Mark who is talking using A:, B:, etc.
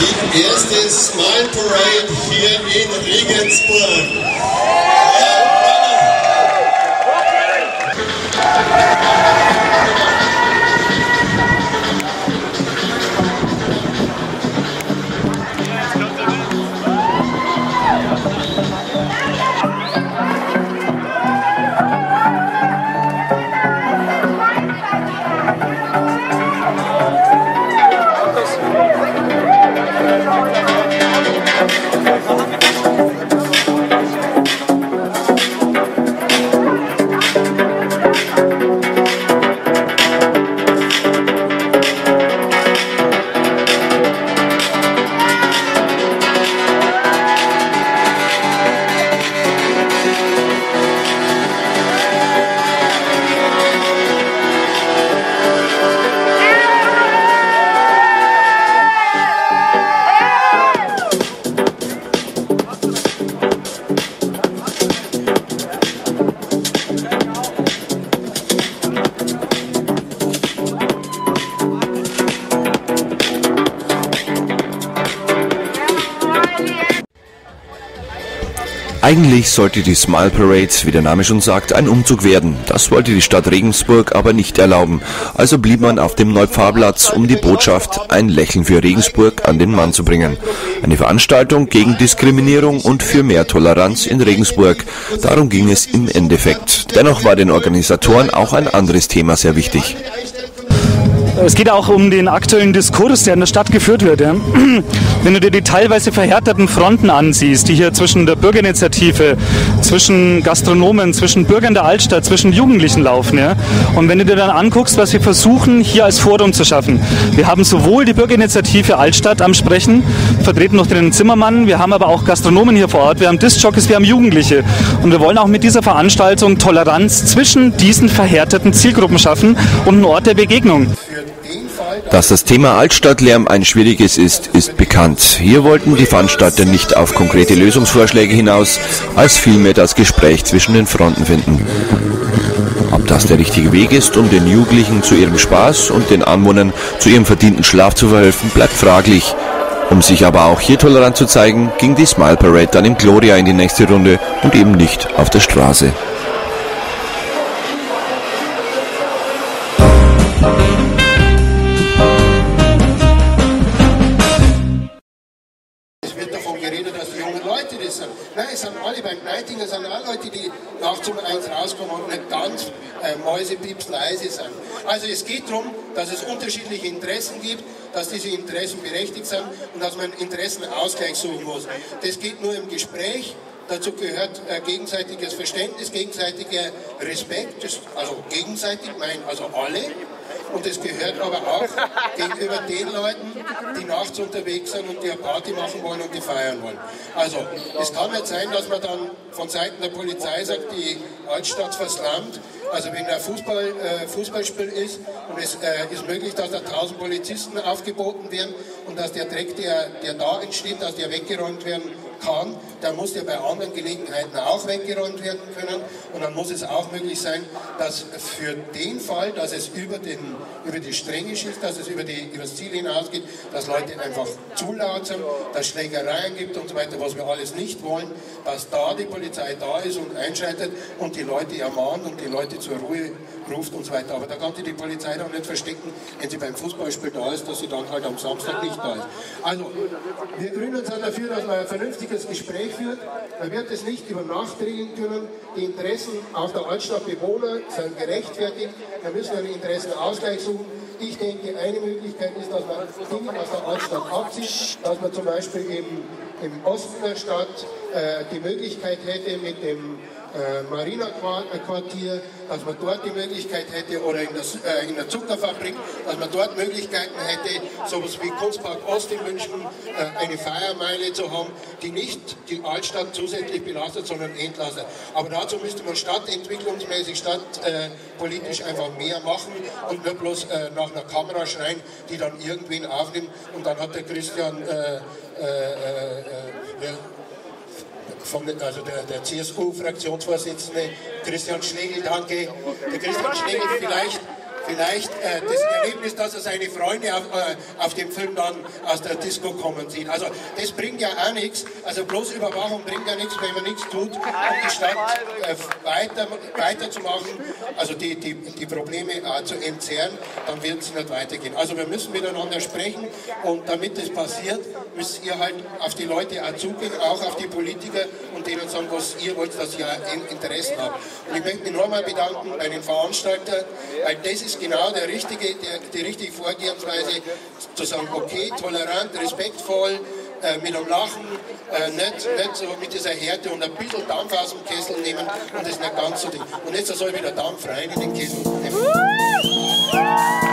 A: die erste Smile Parade hier in Regensburg.
B: Eigentlich sollte die Smile Parade, wie der Name schon sagt, ein Umzug werden. Das wollte die Stadt Regensburg aber nicht erlauben. Also blieb man auf dem Neupfarrplatz, um die Botschaft "Ein Lächeln für Regensburg" an den Mann zu bringen. Eine Veranstaltung gegen Diskriminierung und für mehr Toleranz in Regensburg. Darum ging es im Endeffekt. Dennoch war den Organisatoren auch ein anderes Thema sehr wichtig.
C: Es geht auch um den aktuellen Diskurs, der in der Stadt geführt wird. Ja. Wenn du dir die teilweise verhärteten Fronten ansiehst, die hier zwischen der Bürgerinitiative, zwischen Gastronomen, zwischen Bürgern der Altstadt, zwischen Jugendlichen laufen. Ja. Und wenn du dir dann anguckst, was wir versuchen, hier als Forum zu schaffen. Wir haben sowohl die Bürgerinitiative Altstadt am Sprechen, vertreten durch den Zimmermann, wir haben aber auch Gastronomen hier vor Ort, wir haben Diskjockeys, wir haben Jugendliche. Und wir wollen auch mit dieser Veranstaltung Toleranz zwischen diesen verhärteten Zielgruppen schaffen und einen Ort der Begegnung.
B: Dass das Thema Altstadtlärm ein schwieriges ist, ist bekannt. Hier wollten die Veranstalter nicht auf konkrete Lösungsvorschläge hinaus, als vielmehr das Gespräch zwischen den Fronten finden. Ob das der richtige Weg ist, um den Jugendlichen zu ihrem Spaß und den Anwohnern zu ihrem verdienten Schlaf zu verhelfen, bleibt fraglich. Um sich aber auch hier tolerant zu zeigen, ging die Smile Parade dann im Gloria in die nächste Runde und eben nicht auf der Straße.
A: Nein, es sind alle beim Nightingale, es sind alle Leute, die nachts um 1 rauskommen und nicht ganz mäusepieps leise sind. Also es geht darum, dass es unterschiedliche Interessen gibt, dass diese Interessen berechtigt sind und dass man Interessenausgleich suchen muss. Das geht nur im Gespräch. Dazu gehört gegenseitiges Verständnis, gegenseitiger Respekt, also gegenseitig, also alle. Und es gehört aber auch gegenüber den Leuten, die nachts unterwegs sind und die eine Party machen wollen und die feiern wollen. Also es kann nicht sein, dass man dann von Seiten der Polizei sagt, die Altstadt verslammt. Also wenn ein Fußballspiel ist und es ist möglich, dass da 1000 Polizisten aufgeboten werden und dass der Dreck, der da entsteht, dass der weggeräumt werden kann, dann muss der bei anderen Gelegenheiten auch weggeräumt werden können und dann muss es auch möglich sein, dass für den Fall, dass es über die Stränge schießt, dass es über das Ziel hinausgeht, dass Leute einfach zu laut sind, dass es Schlägereien gibt und so weiter, was wir alles nicht wollen, dass da die Polizei da ist und einschreitet und die Leute ermahnt und die Leute zur Ruhe ruft und so weiter. Aber da kann sich die Polizei doch nicht verstecken, wenn sie beim Fußballspiel da ist, dass sie dann halt am Samstag nicht da ist. Also, wir Grünen sind dafür, dass man ein vernünftiges Gespräch führt. Man wird es nicht über Nacht regeln können. Die Interessen auch der Altstadtbewohner sind gerechtfertigt. Wir müssen einen Interessenausgleich suchen. Ich denke, eine Möglichkeit ist, dass man Dinge aus der Altstadt abzieht, dass man zum Beispiel eben im Osten der Stadt die Möglichkeit hätte mit dem Marina-Quartier, dass man dort die Möglichkeit hätte, oder in der Zuckerfabrik, dass man dort Möglichkeiten hätte, sowas wie Kunstpark Ost in München, eine Feiermeile zu haben, die nicht die Altstadt zusätzlich belastet, sondern entlastet. Aber dazu müsste man stadtentwicklungsmäßig, stadtpolitisch einfach mehr machen und nicht bloß nach einer Kamera schreien, die dann irgendwen aufnimmt und dann hat der Christian also der CSU-Fraktionsvorsitzende Christian Schlegel, danke. Der Christian Schlegel vielleicht vielleicht das Erlebnis, dass er seine Freunde auf dem Film dann aus der Disco kommen sieht. Also das bringt ja auch nichts, also bloß Überwachung bringt ja nichts, wenn man nichts tut, um die Stadt weiterzumachen, also die Probleme zu entzerren, dann wird es nicht weitergehen. Also wir müssen miteinander sprechen und damit das passiert, müsst ihr halt auf die Leute auch zugehen, auch auf die Politiker und denen sagen, was ihr wollt, dass ihr Interessen habt. Und ich möchte mich nochmal bedanken bei den Veranstaltern, weil das ist genau die richtige Vorgehensweise, zu sagen, okay, tolerant, respektvoll, mit einem Lachen, nicht so mit dieser Härte und ein bisschen Dampf aus dem Kessel nehmen und das nicht ganz so Ding. Und jetzt soll wieder Dampf rein in den Kessel.